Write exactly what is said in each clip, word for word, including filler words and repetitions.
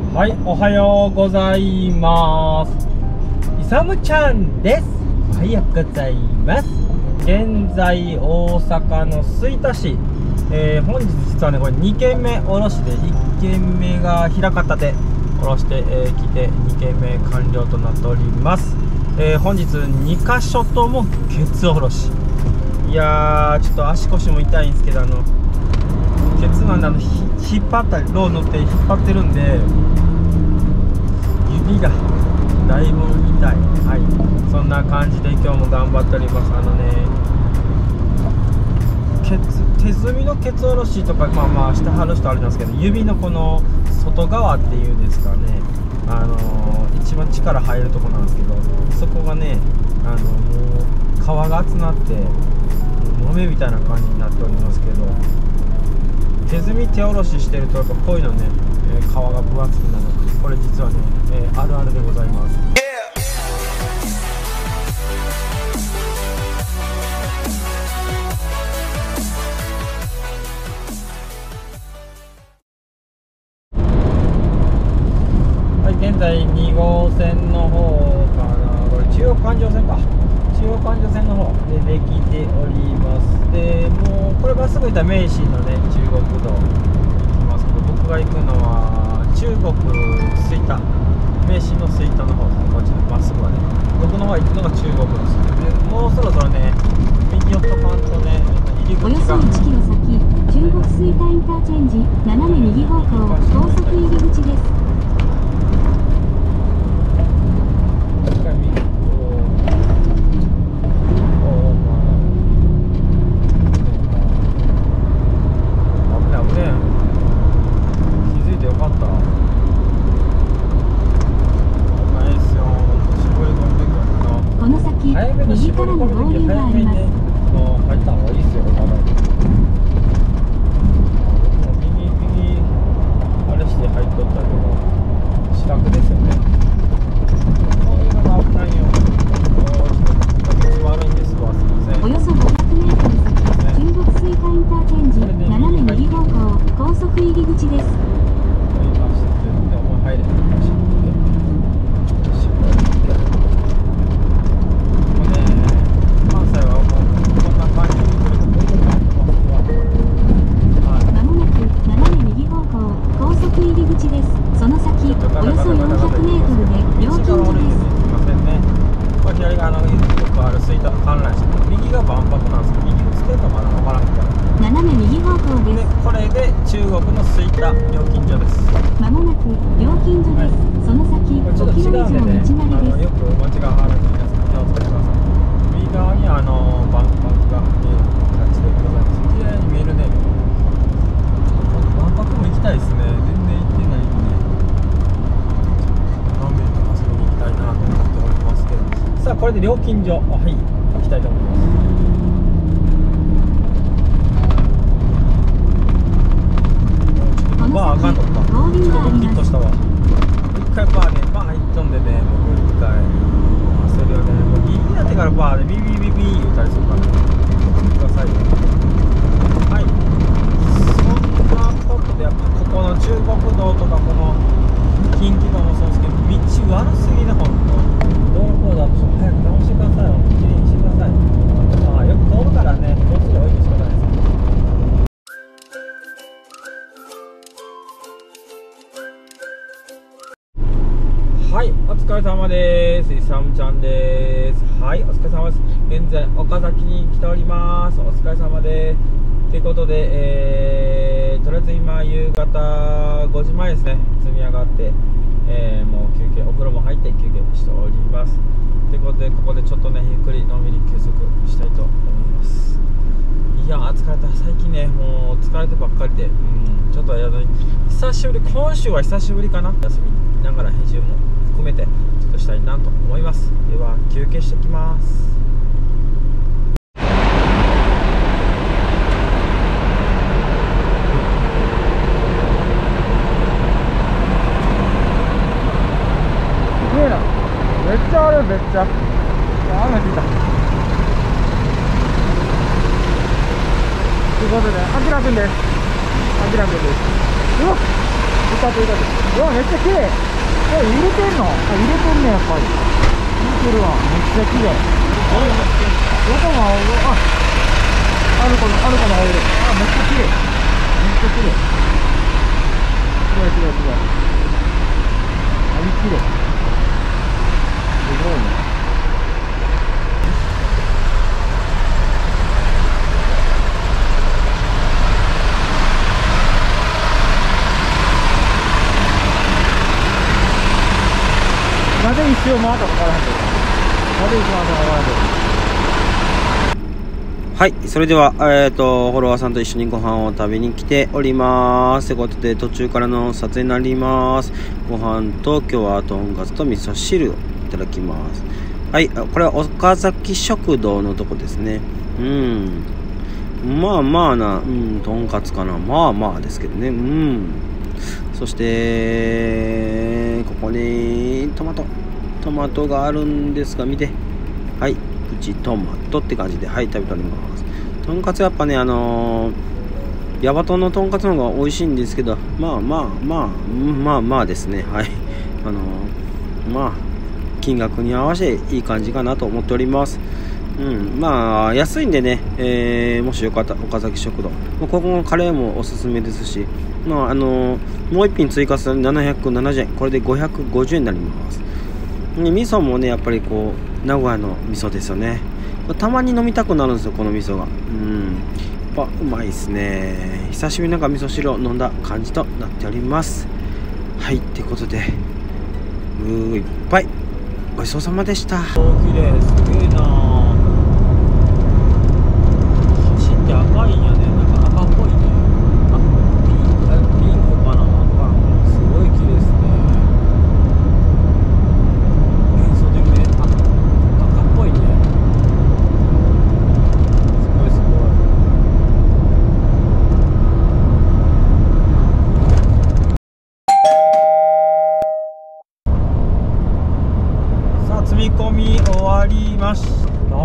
はい、おはようございます。イサムちゃんです。おはようございます。現在大阪の吹田市、えー、本日実はねこれにけんめおろしでいっけんめが枚方でおろしてき、えー、てにけんめ完了となっております。えー、本日にかしょともケツおろし。いやーちょっと足腰も痛いんですけど、あのケツなんであの引っ張ったりロー乗って引っ張ってるんで指がだいぶ痛い。はい、そんな感じで今日も頑張っております。あのねケツ手摘みのケツおろしとかまあまあしてはる人あるんですけど、指のこの外側っていうんですかね、あのー、一番力入るところなんですけど、そこがねあのもう皮が厚なってもめみたいな感じになっておりますけど、手摘み手おろししてるとやっぱこういうのね、えー、皮が分厚くなる。これ実はね、えー、あるあるでございます。はい、現在にごうせんの方かな、これ中央環状線か、中央環状線の方でできております。でもうこれまっすぐ行ったら名神のね中国道行きますけど、僕が行くのは中国吹田、名神の吹田の方ですね。こっちまっすぐはね、僕の方が行くのが中国です。でもうそろそろね右寄ったかんとね入り口がおよそいちキロ先、中国吹田インターチェンジ斜め右方向高速入り口です。 右からの合流があります。入った方がいいですよ、まだ。右右あれして入っとったけど、死角ですよね。こういうのが危ないよ。悪いんですわ、すみません。 およそごひゃくメートル先、中国吹田インターチェンジ斜め右方向高速入り口です。 入れ。 その先およそよんひゃくメートルで料金所です。 すいませんね。これ左側のよくある吹田の観覧車、右が万博なんですけど、右につけるのかな分からんけど。 斜め右方向です。 でこれで中国の吹田料金所です。 まもなく料金所です。はい、その先ごキロ以上道なりです。 よく間違わはるんで皆さん気をつけてください。右側にあの万博が見える感じでございます。綺麗に見えるね。万博も行きたいですね。全然行ってないんで。さあこれで料金所、はい行きたいと思います。バーあかんのか、ちょっとドキッとしたわ。一回バーね、バー入っとんでね、僕一回焦るよね。もうビビやってからバーでビビビビビ言うたりするからね、見てくださいよ。はい、そんなことでやっぱここの中国道とかこの近畿道もそうですけど、道悪すぎな、ほんと。道路公団も早く直してくださいよ。きれいにしてください。まあよく通るからね、交通量多いんでしょうがないです。はい、お疲れ様です。イサムちゃんです。はい、お疲れ様です。現在岡崎に来ております。お疲れ様です。ということで、えー、とりあえず今夕方ごじまえですね。積み上がって、えー、もう休憩、お風呂も入って休憩しております。ということでここでちょっとねゆっくりのんびり休息したいと思います。いやー疲れた。最近ねもう疲れてばっかりで、うんちょっとやだ、久しぶり、今週は久しぶりかな、休みながら編集も含めてちょっとしたいなと思います。では休憩してきます。めっちゃある、めっちゃ雨降ってきた。ということで、あきらくんです。あきらくんです。うわっ、 たてたて。うわ、めっちゃ綺麗。え、入れてんの？あ、入れてんね、やっぱり。入れてるわ。めっちゃ綺麗。どこも青色、あ、あるかな、あるかな、青色。あ、めっちゃ綺麗。めっちゃ綺麗。すごいすごいすごい。あり綺麗。すごいね。なぜ一周回ったか分からんけど。なぜ一周回ったか分からんけど。はい、それでは、えーと、フォロワーさんと一緒にご飯を食べに来ております。ということで、途中からの撮影になります。ご飯と、今日はとんかつと味噌汁をいただきます。はい、これは岡崎食堂のとこですね。うん。まあまあな、うん、とんかつかな。まあまあですけどね。うん。そして、ここにトマト。トマトがあるんですが、見て。はい。プチトマトって感じで、はい、食べております。とんかつやっぱね、あのー、ヤバトンのとんかつの方が美味しいんですけど、まあまあまあ、まあまあですね、はい。あのー、まあ、金額に合わせていい感じかなと思っております。うん、まあ、安いんでね、えー、もしよかったら岡崎食堂。ここのカレーもおすすめですし、まあ、あのー、もう一品追加するななひゃくななじゅうえん、これでごひゃくごじゅうえんになります。味噌もね、やっぱりこう名古屋の味噌ですよね。たまに飲みたくなるんですよ、この味噌が。うん、やっぱうまいですね。久しぶりになんか味噌汁を飲んだ感じとなっております。はい、ってことで、うーいっぱいごちそうさまでした。綺麗、すげえな。写真って赤いんやね。なんか赤っぽいね。あ、ピン、ピンクかな。赤、すごい綺麗ですね。込み終わりました。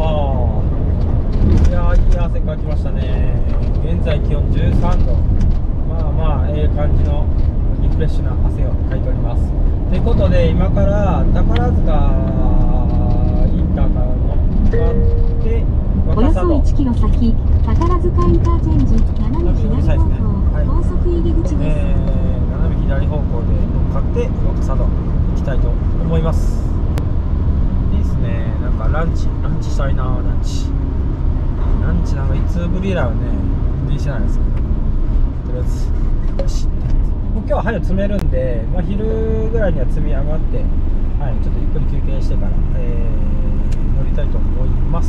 いやー、いい汗かきましたね。現在気温じゅうさんど。まあまあええ感じのリフレッシュな汗をかいております。ということで、今から宝塚インターから乗っておよそいちキロ先、宝塚インターチェンジ斜め左方向、高速入り口です。 えー、斜め左方向で乗っかって若狭戸行きたいと思います。ね、なんかランチランチしたいな。ランチランチなんかいつぶりだよね。全然してないですけど、とりあえずよし、もう今日は早く詰めるんで、まあ、昼ぐらいには積み上がって、はい、ちょっとゆっくり休憩してから、えー、乗りたいと思います。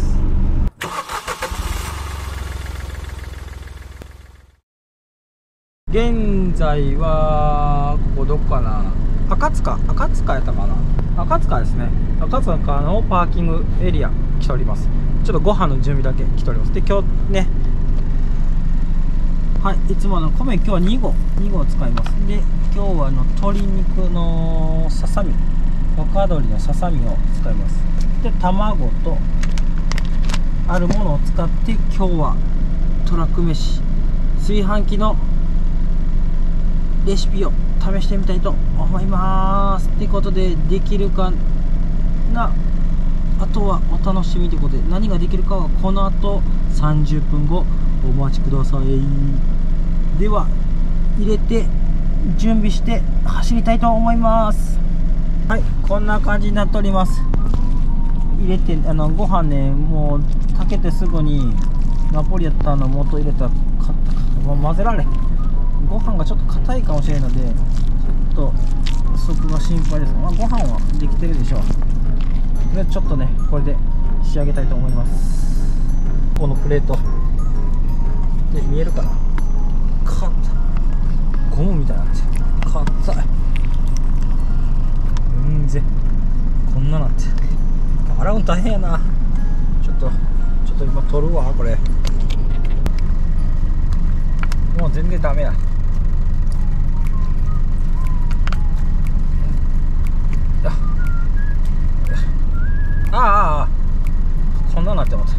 現在はここどこかな、赤塚赤塚やったかな、赤塚ですね。赤塚のパーキングエリア来ております。ちょっとご飯の準備だけ来ております。で、今日ね、はい、いつもの米、今日はにごにご使います。で、今日はあの鶏肉のささみ、若鶏のささみを使います。で、卵とあるものを使って今日はトラック飯、炊飯器のレシピを試してみたいと思います。ってことで、できるかな、あとはお楽しみということで、何ができるかはこの後さんじゅっぷんごお待ちください。では入れて準備して走りたいと思います。はい、こんな感じになっております。入れて、あのご飯ね、もうかけてすぐにナポリやったの元入れたらもう混ぜられ、ご飯がちょっと硬いかもしれないので、ちょっと不足が心配です。まあ、ご飯はできてるでしょう。でちょっとね、これで仕上げたいと思います。このプレートで見えるかな、硬い、ゴムみたいになって硬い、うんぜこんななって、洗うの大変やな。ちょっとちょっと今取るわ、これもう全然ダメや。あああ、こんななってます。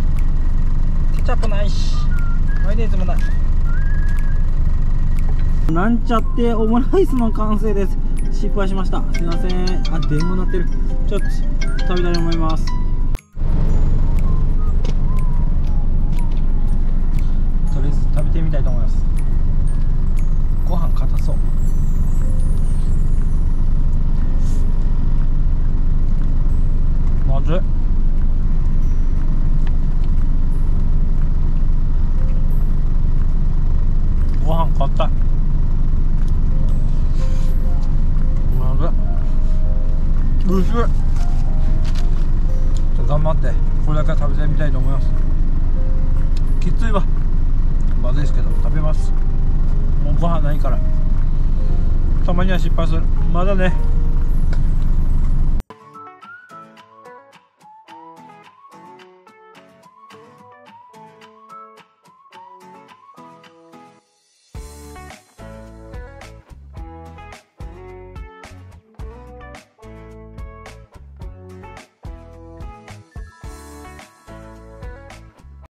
ケチャップないし、マヨネーズもない。 なんちゃってオムライスの完成です。失敗しました。すいません。あ、電話鳴ってる。ちょっと食べたいと思います。とりあえず食べてみたいと思います。ご飯硬そう。まずい。ご飯硬い。まずい。薄い。ちょっと頑張ってこれだけ食べてみたいと思います。きついわ。まずいですけど食べます。もうご飯ないから。たまには失敗する。まだね。